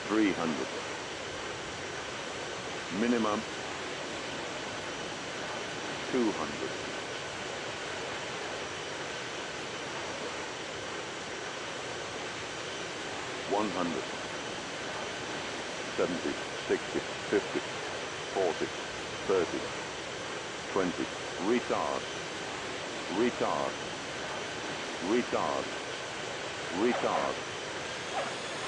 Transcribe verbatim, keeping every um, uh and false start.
three hundred. Minimum two hundred. one hundred. seventy, sixty, fifty, forty, thirty, twenty. Retard. Retard. Retard. Retard.